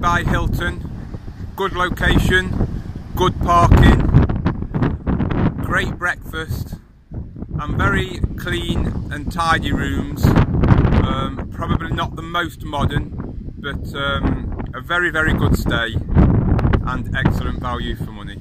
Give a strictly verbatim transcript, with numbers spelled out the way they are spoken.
by Hilton. Good location, good parking, great breakfast, and very clean and tidy rooms. Um, probably not the most modern, but um, a very very good stay and excellent value for money.